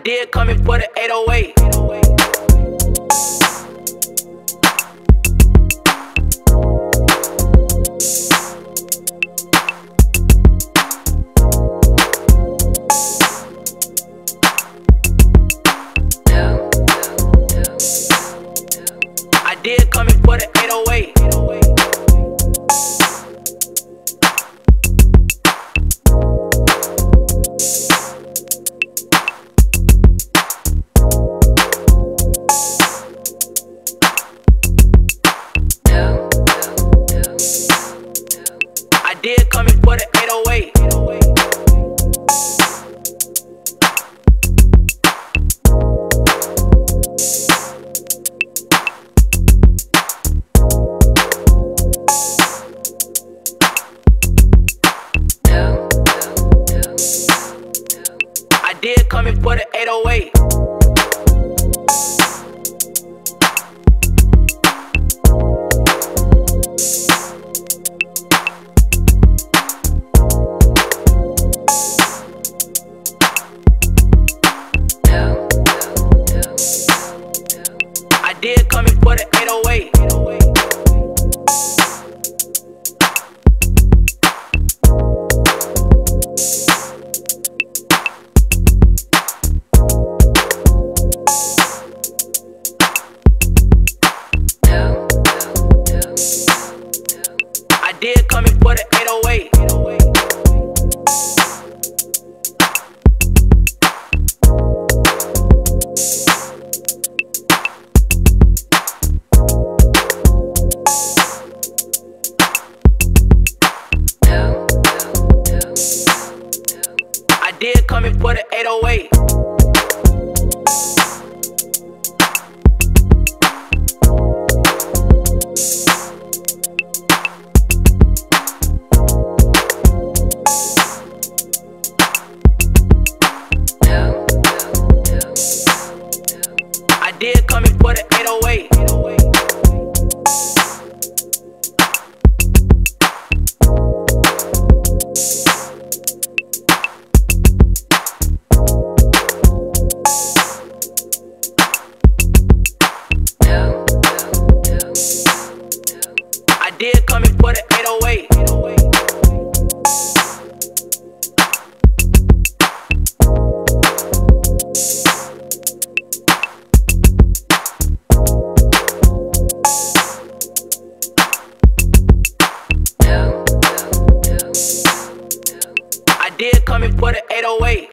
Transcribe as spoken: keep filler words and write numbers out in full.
did come in for the eight oh eight. I did come in for the eight oh eight. I did come in for the eight oh eight. I did come in for the eight oh eight. I did come in for the eight oh eight. I did come in for the eight oh eight. I did come in for the eight oh eight. I did come in for the eight oh eight. I did come in for the eight oh eight. I did come in for the eight oh eight.